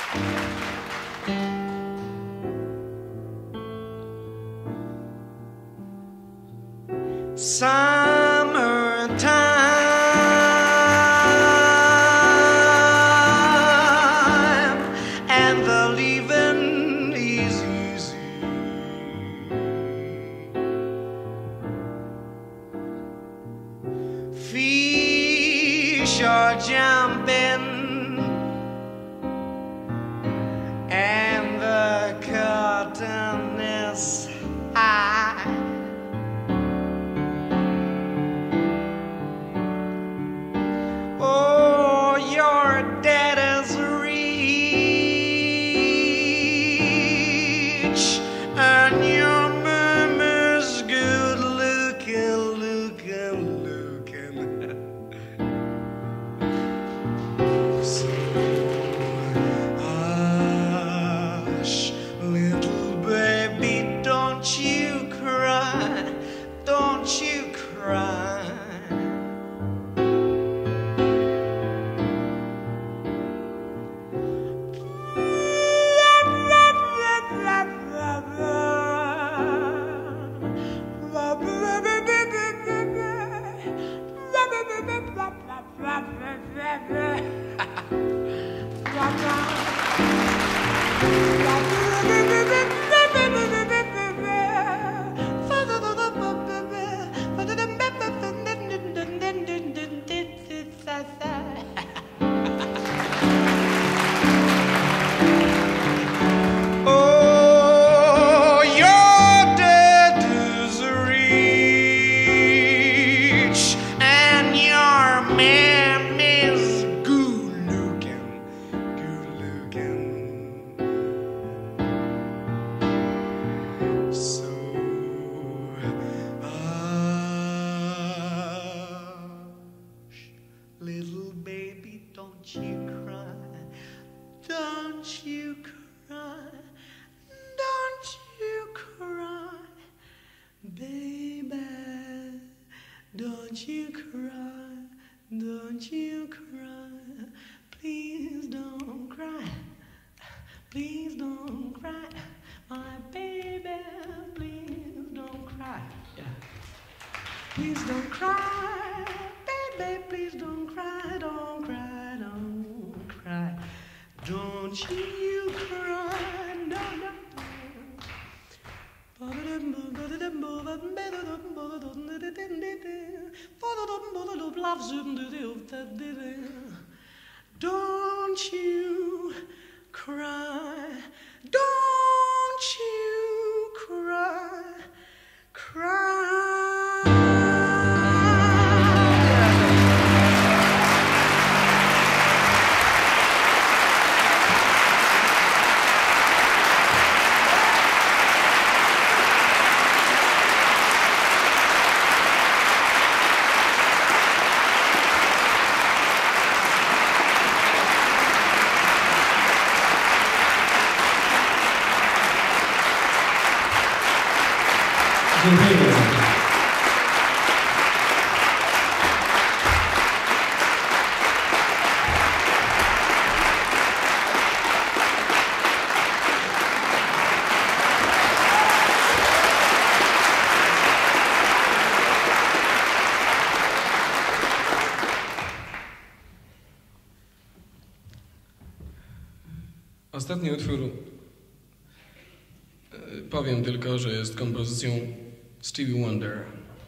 Summertime and the leaving is easy. Fish are jumping and the curtain is high. Oh, your dad is rich and your mama's good looking. So hush, little baby, don't you cry, don't you cry. Oh, your dad is rich and your man is good looking. So hush, little baby, don't you cry, don't you cry, don't you cry, baby, don't you cry, don't you cry, please don't cry, please don't cry, my baby, please don't cry, yeah. Please don't cry, baby, please don't cry, don't cry, don't cry. Don't you cry, no, no, don't you cry, don't you cry, cry. Ostatni utwór, powiem tylko, że jest kompozycją Stevie Wonder.